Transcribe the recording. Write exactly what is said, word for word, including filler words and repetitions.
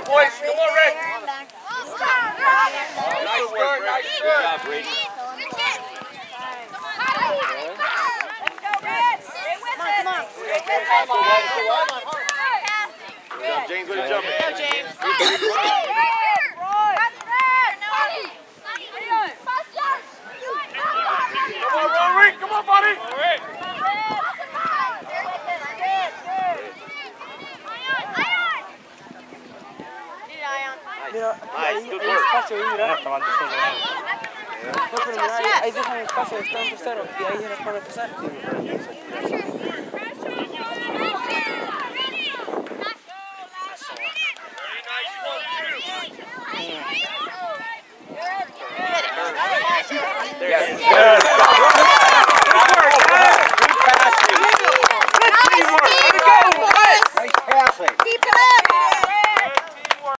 on, boys. Come on, Rick. Nice work, nice work. Good job, Brady. Good job, James. Way to jump. Go, James. Come on, roll, Rick. Come on, buddy. Mira, Nice, ahí good hay work. espacio ahí, mira. Está tomando solo. No, pero mira, ahí, ahí dejan espacio, está en tercero y ahí es para empezar. There it is.